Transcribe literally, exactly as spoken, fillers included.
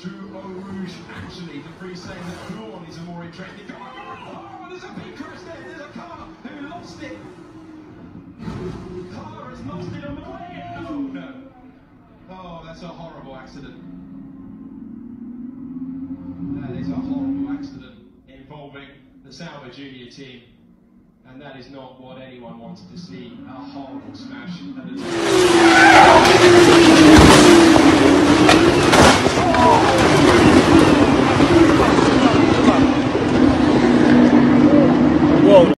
through Eau Rouge. Actually, the free saying that Blorn is a more interesting. Oh, there's a big crash there. There's a car who lost it. Car has lost it on the way. Oh no. Oh, that's a horrible accident. That is a horrible accident involving the Sauber Junior team. And that is not what anyone wanted to see. A horrible smash at the